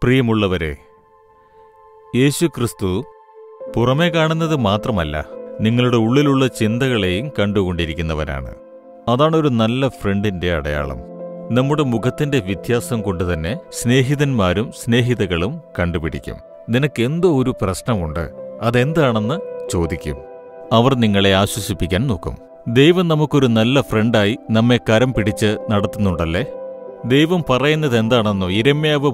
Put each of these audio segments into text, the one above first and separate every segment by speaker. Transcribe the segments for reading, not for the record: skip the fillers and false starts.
Speaker 1: പ്രിയമുള്ളവരെ, യേശുക്രിസ്തു പുറമേ കാണുന്നത് മാത്രമല്ല, നിങ്ങളുടെ ഉള്ളിലുള്ള ചിന്തകളെയും കണ്ടുകൊണ്ടിരിക്കുന്നവനാണ്. അതാണൊരു നല്ല ഫ്രണ്ടിന്റെ അടയാളം. നമ്മുടെ മുഖത്തിന്റെ വ്യത്യാസം കൊണ്ടുതന്നെ സ്നേഹിതന്മാരും സ്നേഹിതകളും കണ്ടുപിടിക്കും. നിനക്കെന്തോ ഒരു പ്രശ്നമുണ്ട്, അതെന്താണെന്ന് ചോദിക്കും. അവർ നിങ്ങളെ ആശ്വസിപ്പിക്കാൻ നോക്കും. ദൈവം നമുക്കൊരു നല്ല ഫ്രണ്ടായി നമ്മെ കരം പിടിച്ച് നടത്തുന്നുണ്ടല്ലേ? ദൈവം പറയുന്നത് എന്താണെന്നോ? യിരെമ്യാവ്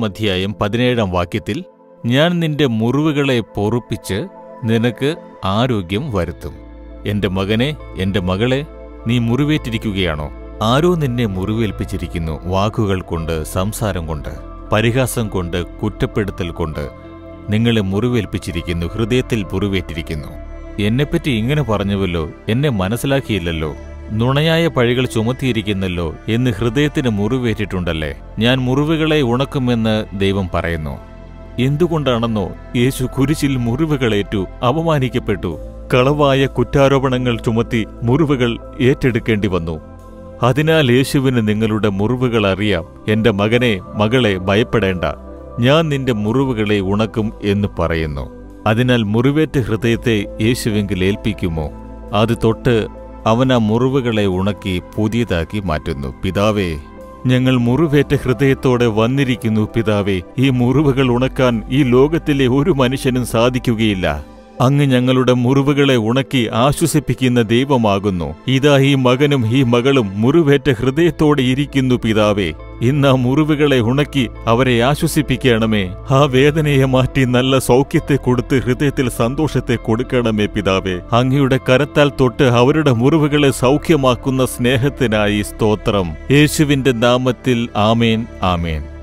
Speaker 1: 30:17 ഞാൻ നിന്റെ മുറിവുകളെ പൊറുപ്പിച്ച് നിനക്ക് ആരോഗ്യം വരുത്തും. എന്റെ മകനെ, എന്റെ മകളെ, നീ മുറിവേറ്റിരിക്കുകയാണോ? ആരോ നിന്നെ മുറിവേൽപ്പിച്ചിരിക്കുന്നു. വാക്കുകൾ കൊണ്ട്, സംസാരം കൊണ്ട്, പരിഹാസം കൊണ്ട്, കുറ്റപ്പെടുത്തൽ കൊണ്ട് നിങ്ങളെ മുറിവേൽപ്പിച്ചിരിക്കുന്നു. ഹൃദയത്തിൽ മുറിവേറ്റിരിക്കുന്നു. എന്നെപ്പറ്റി ഇങ്ങനെ പറഞ്ഞുവല്ലോ, എന്നെ മനസ്സിലാക്കിയില്ലല്ലോ, നുണയായ പഴികൾ ചുമത്തിയിരിക്കുന്നല്ലോ എന്ന് ഹൃദയത്തിന് മുറിവേറ്റിട്ടുണ്ടല്ലേ. ഞാൻ മുറിവുകളെ ഉണക്കുമെന്ന് ദൈവം പറയുന്നു. എന്തുകൊണ്ടാണെന്നോ? യേശു കുരിശിൽ മുറിവുകളേറ്റു, അപമാനിക്കപ്പെട്ടു, കളവായ കുറ്റാരോപണങ്ങൾ ചുമത്തി മുറിവുകൾ ഏറ്റെടുക്കേണ്ടി വന്നു. അതിനാൽ യേശുവിന് നിങ്ങളുടെ മുറിവുകൾ അറിയാം. എന്റെ മകനെ, മകളെ, ഭയപ്പെടേണ്ട, ഞാൻ നിന്റെ മുറിവുകളെ ഉണക്കും എന്ന് പറയുന്നു. അതിനാൽ മുറിവേറ്റ ഹൃദയത്തെ യേശുവെങ്കിൽ ഏൽപ്പിക്കുമോ? അത് തൊട്ട് അവൻ ആ മുറിവുകളെ ഉണക്കി പുതിയതാക്കി മാറ്റുന്നു. പിതാവേ, ഞങ്ങൾ മുറിവേറ്റ ഹൃദയത്തോടെ വന്നിരിക്കുന്നു. പിതാവേ, ഈ മുറിവുകൾ ഉണക്കാൻ ഈ ലോകത്തിലെ ഒരു മനുഷ്യനും സാധിക്കുകയില്ല. അങ്ങ് ഞങ്ങളുടെ മുറിവുകളെ ഉണക്കി ആശ്വസിപ്പിക്കുന്ന ദൈവമാകുന്നു. ഇതാ ഈ മകനും ഈ മകളും മുറിവേറ്റ ഹൃദയത്തോടെ ഇരിക്കുന്നു. പിതാവേ, ഇന്ന് ആ മുറിവുകളെ ഉണക്കി അവരെ ആശ്വസിപ്പിക്കണമേ. ആ വേദനയെ മാറ്റി നല്ല സൗഖ്യത്തെ കൊടുത്ത് ഹൃദയത്തിൽ സന്തോഷത്തെ കൊടുക്കണമേ. പിതാവേ, അങ്ങയുടെ കരത്താൽ തൊട്ട് അവരുടെ മുറിവുകളെ സൗഖ്യമാക്കുന്ന സ്നേഹത്തിനായി സ്തോത്രം. യേശുവിന്റെ നാമത്തിൽ ആമേൻ, ആമേൻ.